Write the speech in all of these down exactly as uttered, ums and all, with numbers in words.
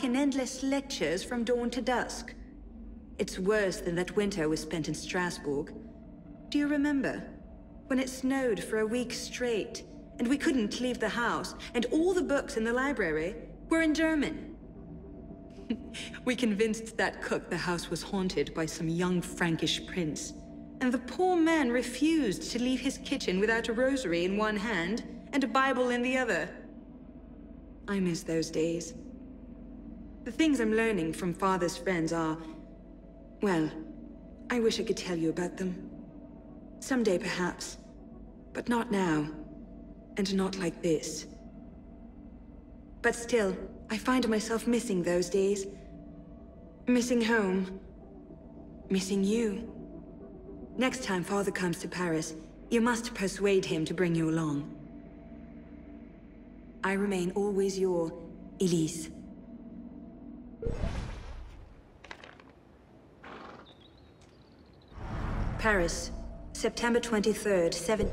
stuck in endless lectures from dawn to dusk. It's worse than that winter we spent in Strasbourg. Do you remember? When it snowed for a week straight, and we couldn't leave the house, and all the books in the library were in German. We convinced that cook the house was haunted by some young Frankish prince, and the poor man refused to leave his kitchen without a rosary in one hand and a Bible in the other. I miss those days. The things I'm learning from Father's friends are... well, I wish I could tell you about them. Someday, perhaps. But not now. And not like this. But still, I find myself missing those days. Missing home. Missing you. Next time Father comes to Paris, you must persuade him to bring you along. I remain always your Elise. Paris, September twenty-third, seven...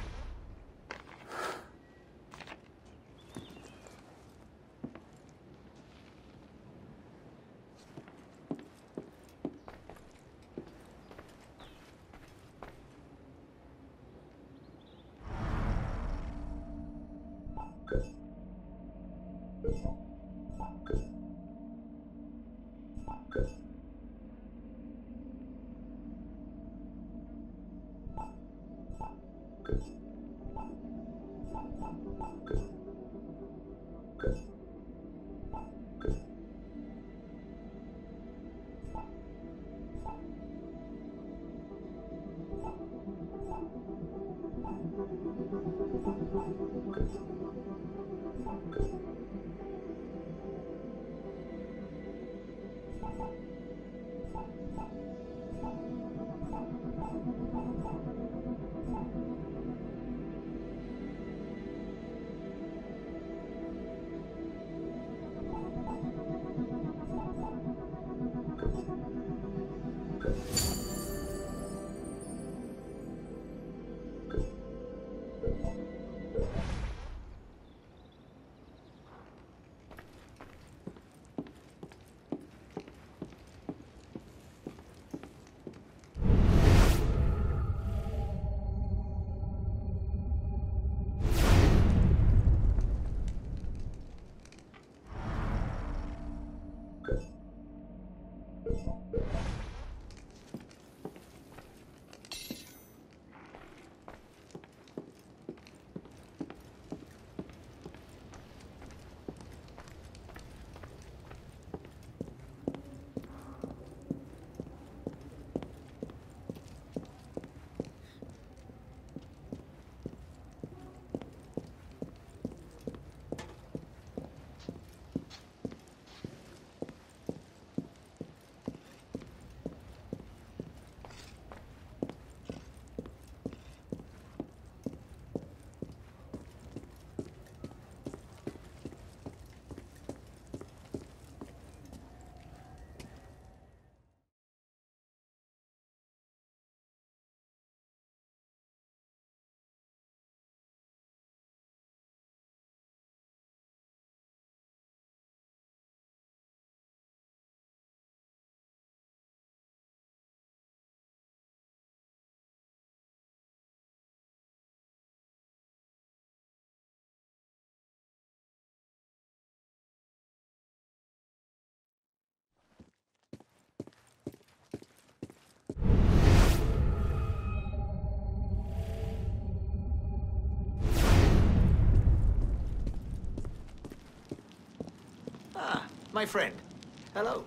My friend. Hello.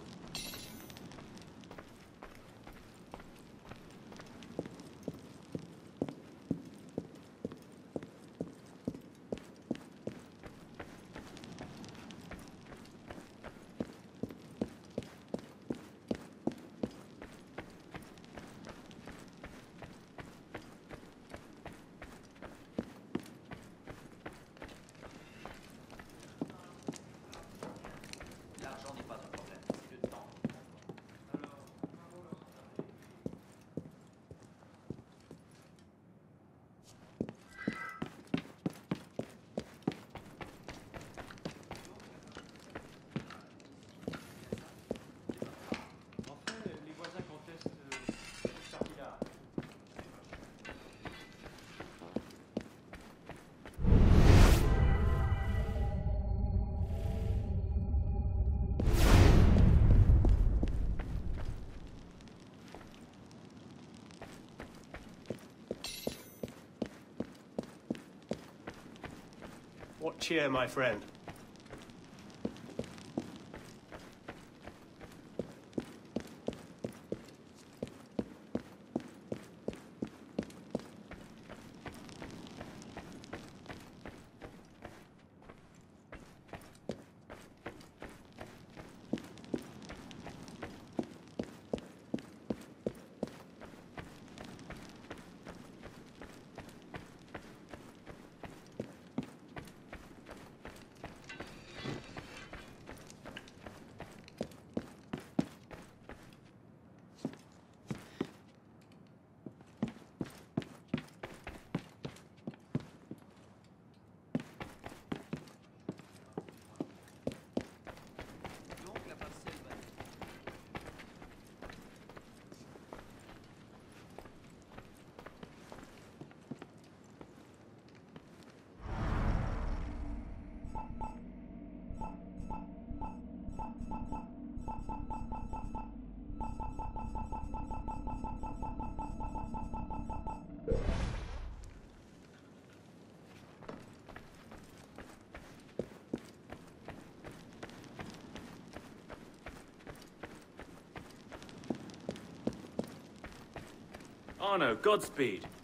L'argent n'est pas un problème. cheer, my friend. Arno, Godspeed.